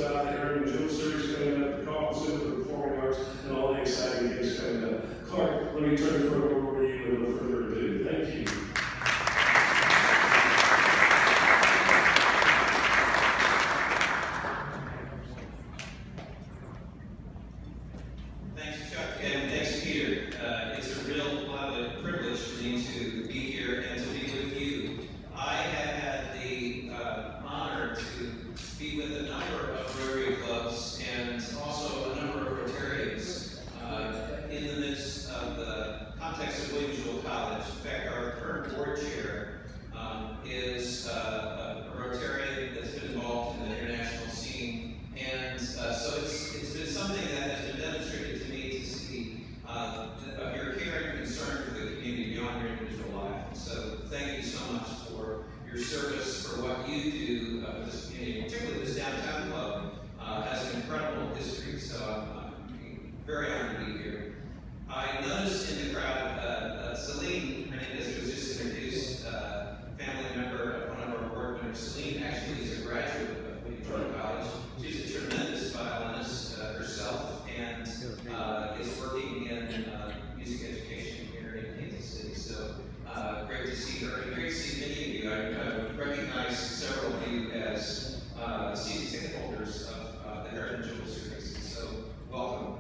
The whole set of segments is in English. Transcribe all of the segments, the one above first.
about the Harriman-Jewell Series coming up, the Call Center for the Performing Arts, and all the exciting things coming up. Clark, let me turn the program over to you with no further ado. Thank you. Thanks, Chuck, and thanks, Peter. It's a real privilege for me to be here and to be with you. I have had the honor to be with a number of Rotary clubs and also a number of Rotarians in the midst of the context of William Jewell College. In fact, our current board chair is a Rotarian that's been involved in the international scene, and so it's been something that has been demonstrated to me to see of your care and concern for the community beyond your individual life. And so thank you so much for your service, for what you do for this community, particularly this downtown club has an incredible history. So I'm very honored to be here. I noticed in the crowd Celine Hernandez, who was just introduced, family member of one of our board members. Celine actually is a graduate of William Jewell College. She's a tremendous violinist herself, and is working in music education here in Kansas City. So great to see her, and great to see many of you. I recognize several of you as season ticket holders of the Harriman-Jewell Series, so welcome.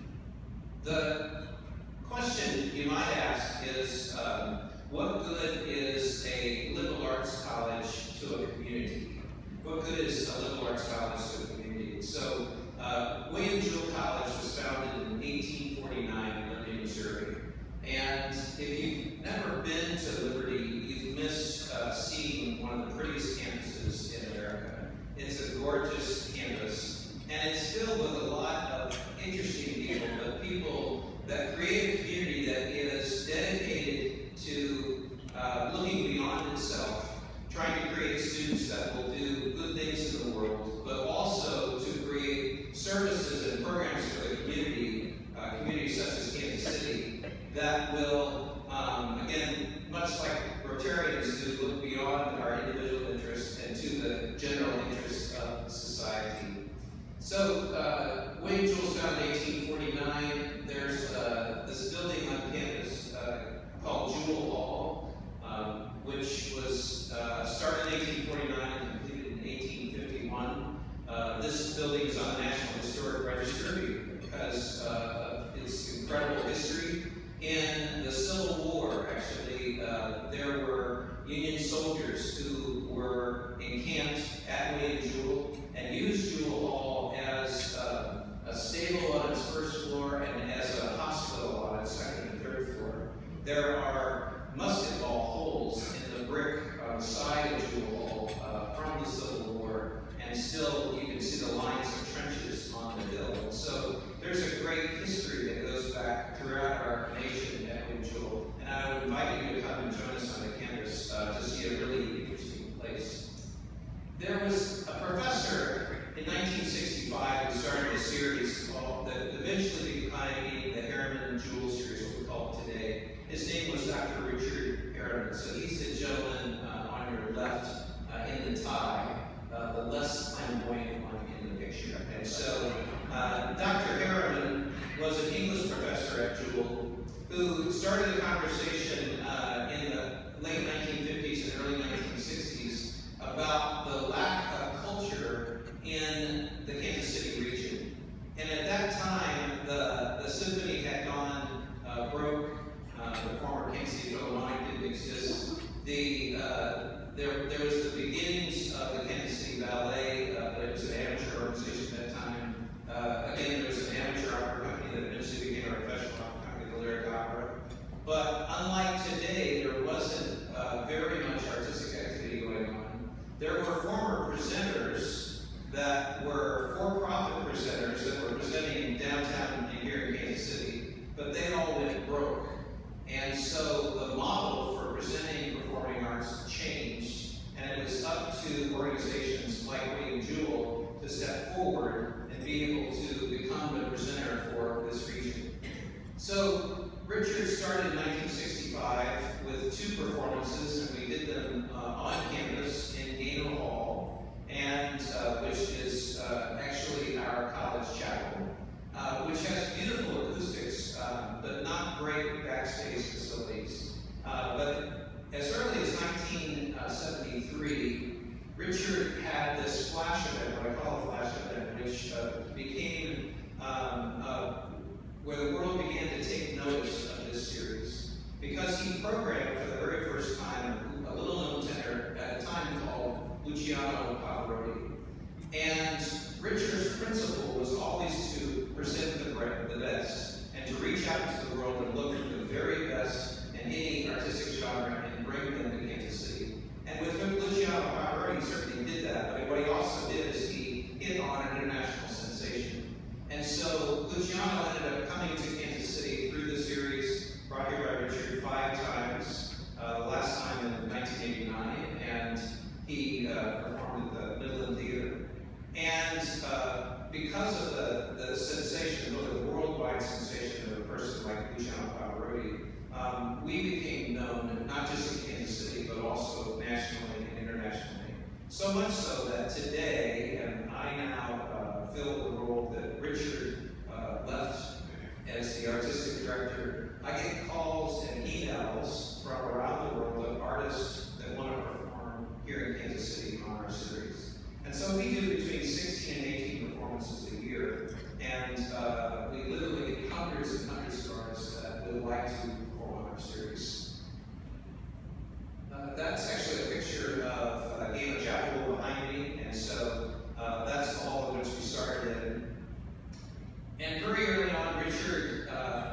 The question you might ask is, what good is a liberal arts college to a community? What good is a liberal arts college to a community? So, William Jewell College was founded in 1849 in Liberty, Missouri. And if you've never been to Liberty, you've missed seeing one of the prettiest campuses in America. It's a gorgeous campus, and it's filled with a lot of interesting people, but people that create a community that is dedicated to looking beyond itself, trying to create students that will do good things in the world, but also to create services and programs for the community, communities such as Kansas City, that will, again, much like Rotarians do, look beyond our individual interests and to the general interests of society. So, William Jewell was founded in 1849. There's this building on campus called Jewell Hall, which was started in 1849 and completed in 1851. This building is on the National Historic Register because of its incredible history. In the Civil War, actually, there were Union soldiers who were encamped at William Jewell and used Jewell Hall as a stable on its first floor and as a hospital on its second and third floor. There are musket ball holes in the brick on the side of Jewell Hall from the Civil War, and still you can see the lines of trenches on the hill. So there's a great history that goes back throughout our nation at William Jewell, and I would invite you to come and join us on the campus to see a really interesting place. There was a professor in 1965 who started a series called that eventually became the Harriman-Jewell Series, what we call it today. His name was Dr. Richard Harriman. So he's the gentleman on your left in the tie, the less flamboyant one in the picture. And so Dr. Harriman was an English professor at Jewell who started a conversation in the late 1950s and early 1960s about the lack of culture in the Kansas City region. And at that time, the symphony had gone broke. The former Kansas City Philharmonic didn't exist. There was the beginnings of the Kansas City Ballet, but it was an amateur organization at that time. Again, there was an amateur opera company that eventually became a professional opera company, the Lyric Opera. But unlike today, there wasn't very much artistic activity going on. There were former presenters that were for-profit presenters that were presenting downtown and here in Kansas City, but they all went broke. And so the model for presenting performing arts changed, and it was up to organizations like William Jewell to step forward and be able to become the presenter for this region. So Richard started in 1965 with 2 performances, and we did them on campus in Gaynor Hall, and which is actually I call a flash event, which became where the world began to take notice of this series, because he programmed for the very first time a little-known tenor at the time called Luciano Pavarotti. And Richard's principle was always to present the best, and to reach out into the world and look for the very best in any artistic genre and bring them to Kansas City. And with Luciano Pavarotti, he certainly did that, but what he also did is he hit on an international sensation. And so Luciano ended up coming to Kansas City through the series, brought here by Richard 5 times, the last time in 1989, and he performed at the Midland Theater. And because of the sensation, really the worldwide sensation of a person like Luciano Pavarotti, we became known not just in Kansas City, but also nationally and internationally. So much so that today, and I now fill the role that Richard left as the artistic director, I get calls and emails from around the world of artists that want to perform here in Kansas City on our series. And so we do between 16 and 18 performances a year, and we literally get hundreds and hundreds of artists that would like to perform on our series. That's actually a picture of Galen Chapel behind me, and so that's the hall in which we started in. And very early on, Richard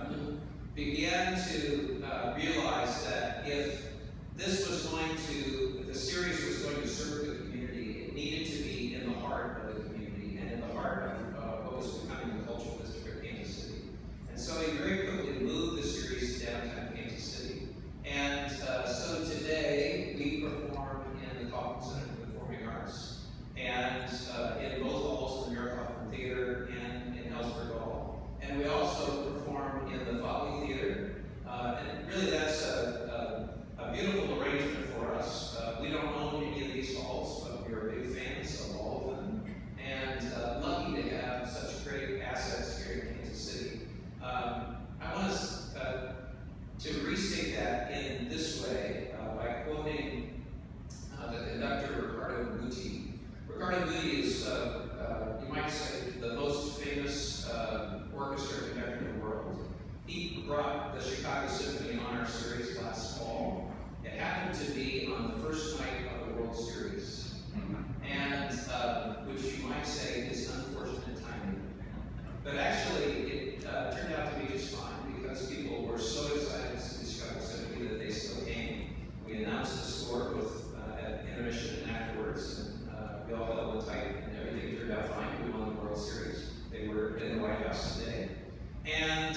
began to realize that if this was going to, if the series was going to serve the community, it needed to be in the heart of the community and in the heart of what was becoming the cultural district of Kansas City. And so he very quickly moved the series to downtown Kansas City. And so today, we perform in the Kaufman Center for the Performing Arts, and in both halls, the New York Kaufman Theater and in Ellsberg Hall. And we also perform in the Folly Theater. And really that's a beautiful arrangement for us. We don't own any of these halls, but we are big fans of all of them. And lucky to have such great assets here in Kansas City. I want us to restate that in this way by quoting the conductor Ricardo Guti. Ricardo Guti is, you might say, the most famous orchestra conductor in the world. He brought the Chicago Symphony on our series last fall. It happened to be on the first night of the World Series, and which you might say is unfortunate timing. But actually, it turned out to be just fine because people were so excited to see the Chicago Symphony that they still came. We announced the score at intermission and afterwards, and we all held it tight, and everything turned out fine. We won the World Series. They were in the White House today. And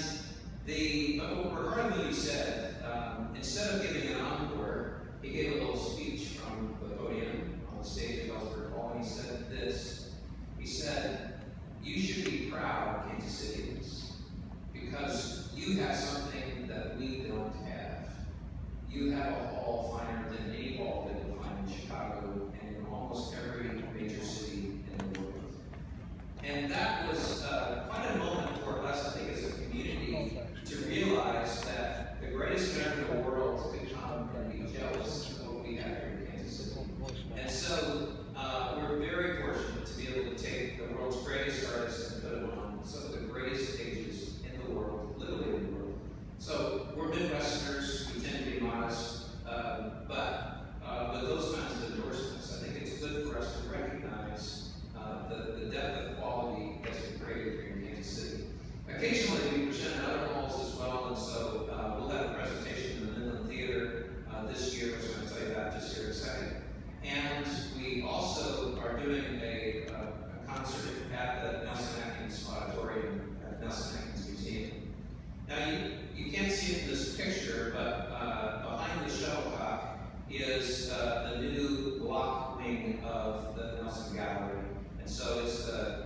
what Ricardo said, instead of giving an encore, he gave a little speech from the podium on the stage at Ellsberg Hall, and he said this. He said, "You should be proud, Kansas Cityans, because you have something that we don't have. You have a hall finer than any hall that you'll find in Chicago and in almost every major city in the world." And that was quite a moment for us, I think, as a community, to realize that the greatest country in the world could come and be jealous of what we have here in Kansas City. And so we're very fortunate to be able to take the world's greatest artists and put them on some of the greatest stages in the world, literally in the world. So we're Midwesterners, we tend to be modest, but with those kinds of endorsements, I think it's good for us to recognize the depth of quality that's been created here in Kansas City. Occasionally, we present in other halls as well, and so we'll have a presentation in the Midland Theater this year, which I'm going to tell you about just here in a second. And we also are doing a concert at the Nelson Atkins Auditorium at the Nelson Atkins Museum. Now, you can't see it in this picture, but behind the shuttlecock is the new block wing of the Nelson Gallery. And so it's the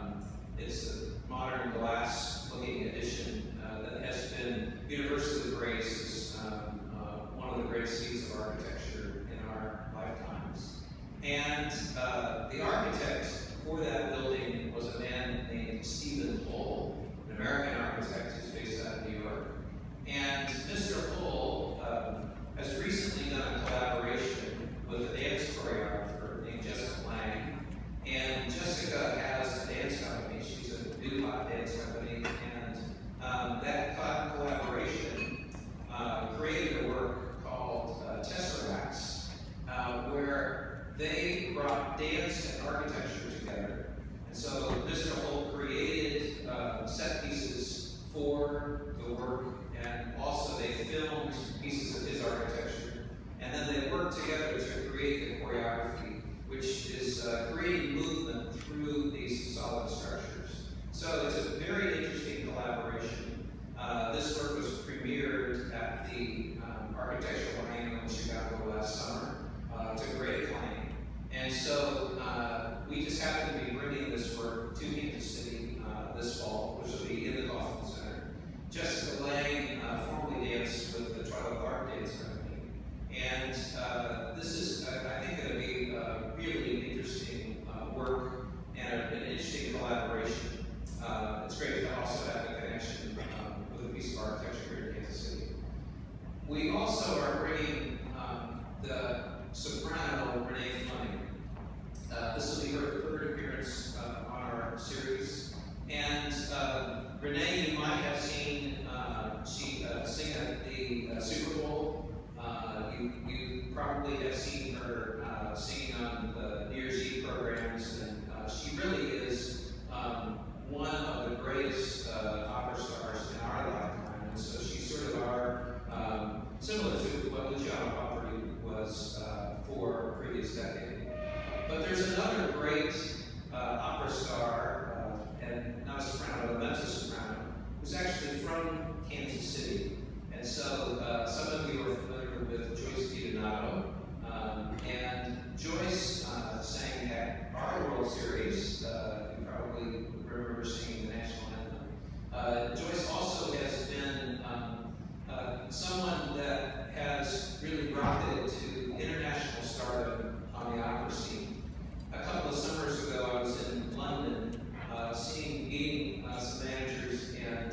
modern glass-looking addition that has been universally praised as one of the greatest feats of architecture in our lifetimes. And the architect for that building was a man named Stephen Hull, an American architect who's based out of New York. And Mr. Hull has recently done a collaboration with a dance choreographer named Jessica Lang. And Jessica solid structures. So it's a very interesting collaboration. This work was premiered at the Architectural Biennial in Chicago last summer to great acclaim. And so we just happen to be bringing this work to Kansas City this fall, which will be in the Kaufman Center. Jessica Lang formally danced with the Twilight Art Dance Company. And this is, I think, going to be really interesting work and an interesting collaboration. It's great to also have a connection with a piece of architecture here in Kansas City. We also are bringing the soprano Renee Fleming. This will be her third appearance on our series. And Renee, you might have seen she sing at the Super Bowl. You probably have seen her singing on the New Year's Eve programs, and she really is one of the greatest opera stars in our lifetime. And so she's sort of our, similar to what Luciano Pavarotti was for a previous decade. But there's another great opera star, and not a soprano, but a mezzo-soprano, who's actually from Kansas City. And so some of you are familiar with Joyce DiDonato. And Joyce sang at our World Series. You probably remember singing the national anthem. Joyce also has been someone that has really rocketed to international stardom on the opera scene. A couple of summers ago, I was in London meeting some managers and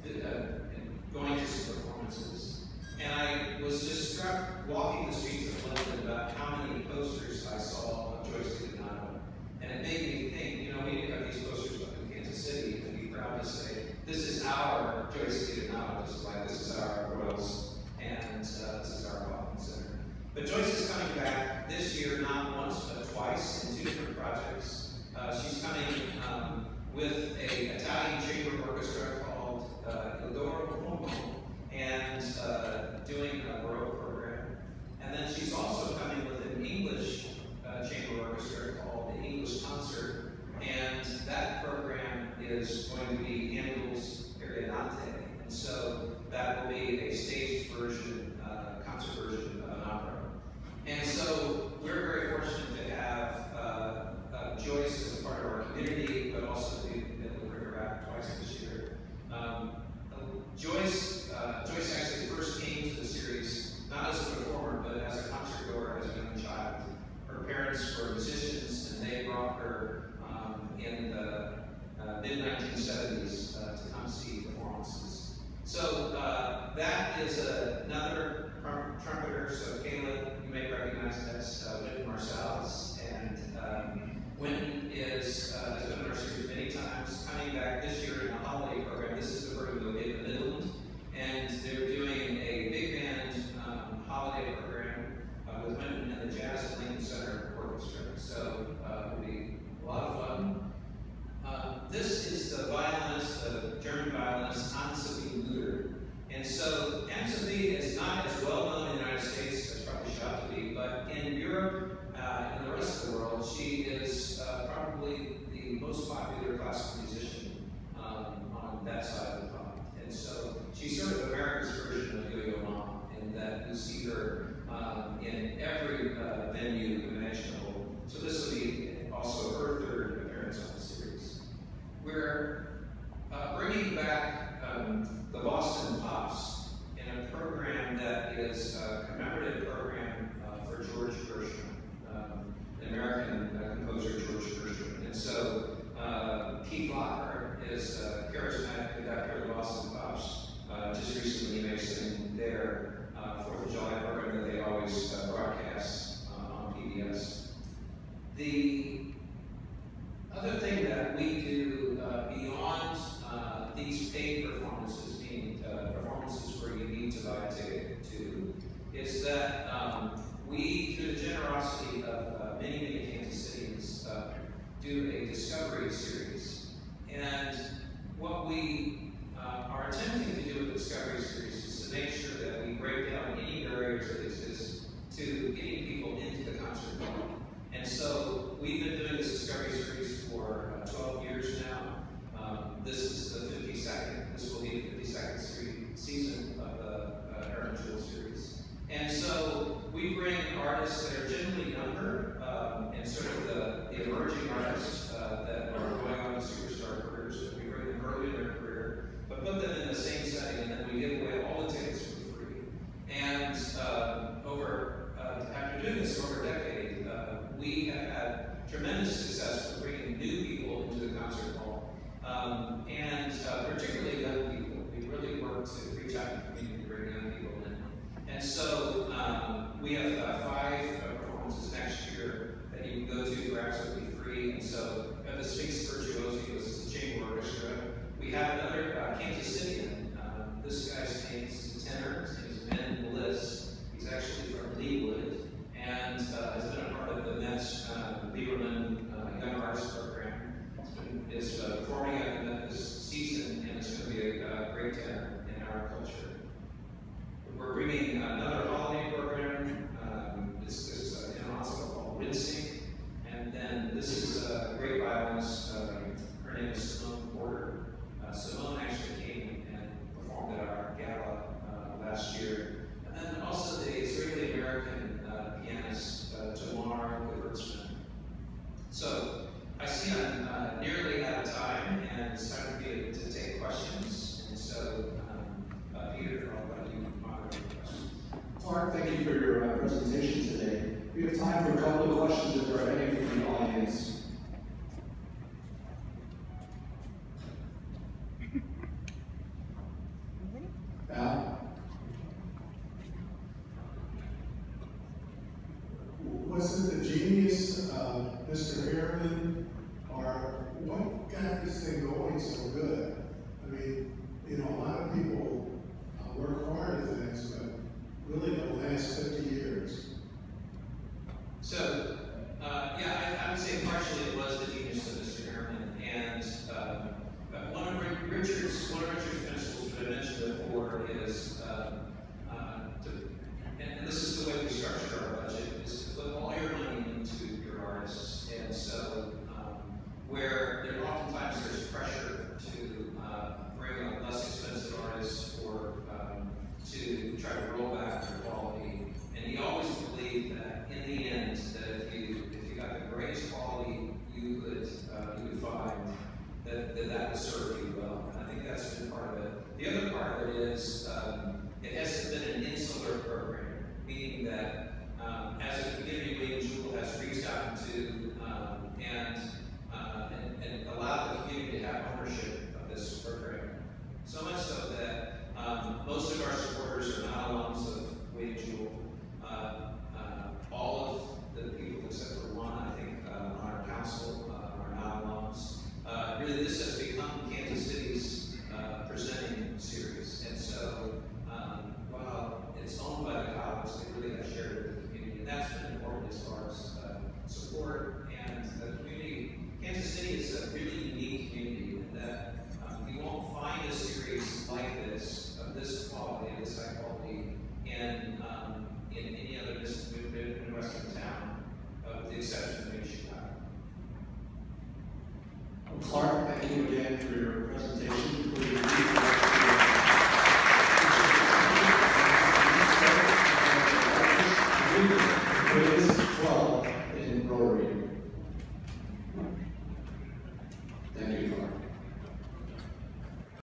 going to some performances. And I was just struck walking the streets of London about how many posters I saw of Joyce DiDonato. And it made me think, you know, we have these posters up in Kansas City, and be proud to say, this is our Joyce DiDonato, just like this is our Royals, and this is our Kaufman Center. But Joyce is coming back this year, not once, but twice, in two different projects. She's coming with an Italian chamber orchestra called Il Doro, and doing a Baroque program. And then she's also coming with an English chamber orchestra called the English Concert, and that program is going to be Handel's Arianante. And so that will be a staged version, concert version of an opera. And so we're very fortunate to have Joyce as a part of our community, but also to be able to bring her back twice this year. Joyce actually first came to the series not as a performer, but as a concert goer as a young child. Her parents were musicians, and they brought her in the mid-1970s to come see performances. So that is another trumpeter. So Caleb, you may recognize that's Wynton Marsalis, and Wynton has been in our series many times, coming back this year in a holiday program. This is the program that we did in Midland, and they're doing a big band holiday program with Wynton and the Jazz at Lincoln Center Orchestra. So it'll be a lot of fun. This is the violinist, the German violinist, Anne-Sophie Luder. And so Anne-Sophie is not as well known in the United States as probably she ought to be, but in Europe and the rest of the world, she is probably the most popular classical musician on that side of the pond. And so she's sort of America's version of Yo-Yo Ma, in that you see her in every venue imaginable. So this will be also her third appearance on the series. We're bringing back the Boston Pops in a program that is a commemorative program for George Gershwin, an American composer, George Gershwin. And so Keith Locker is a charismatic conductor of the Boston Pops. Just recently made something their 4th of July program that they always broadcast on PBS. The other thing that we do beyond these paid performances, being performances where you need to buy a ticket to, is that we, through the generosity of many Kansas Cityans, do a discovery series. And what we are attempting to do with the discovery series is to make sure that we break down any barriers that exist to getting people into the concert hall. And so we've been doing this discovery series for 12 years and particularly young people. We really work to reach out to the community to bring young people in. And so we have 5 performances next year that you can go to for absolutely free. And so we have the Sphinx Virtuosi, which is a chamber orchestra. We have another Kansas City. This guy's name is a tenor. His name is Ben Bliss. He's actually from Leewood and has been a part of the Mets Lieberman Young Artist Program. Is performing at this season, and it's going to be a great tenor in our culture. We're bringing another holiday program. This is in a hospital called Rinsing, and then this is a great violinist. Her name is Simone Porter. Simone actually came and performed at our gala last year. And then also the Israeli-American pianist, Tamar Gewurzman. So I see I'm nearly out of time, and it's time for me to take questions. And so, Peter, I'll let you moderate the questions. Clark, thank you for your presentation today. We have time for a couple of questions if there are any from the audience. Was it the genius of Mr. Harriman, or what got this thing going so good? I mean, you know, a lot of people work hard at things, but really don't last 50 years. So, yeah, I would say partially it was the genius of Mr. Harriman, and one of Richard's principles that I mentioned before is, and this is the way we structure our budget, is to put all your money into your artists. And so, where there oftentimes there's pressure to bring on less expensive artists or to try to roll back their quality. And he always believed that in the end, that if you got the greatest quality you could find, that would serve you well. And I think that's been part of it. The other part of it is it hasn't been an insular program, meaning that as a community, William Jewell has reached out to and allowed the community to have ownership of this program. So much so that most of our supporters are not alums of William Jewell. All of the people except for one, I think, on our council are not alums. Really, this has become Kansas City's presenting series. And so, while it's owned by the college, they really have shared it with the community. And that's been important as far as support. And the community, Kansas City is a really unique community in that you won't find a series like this, of this quality, this high quality, in any other Midwestern town, with the exception of maybe Chicago. Clark, thank you again for your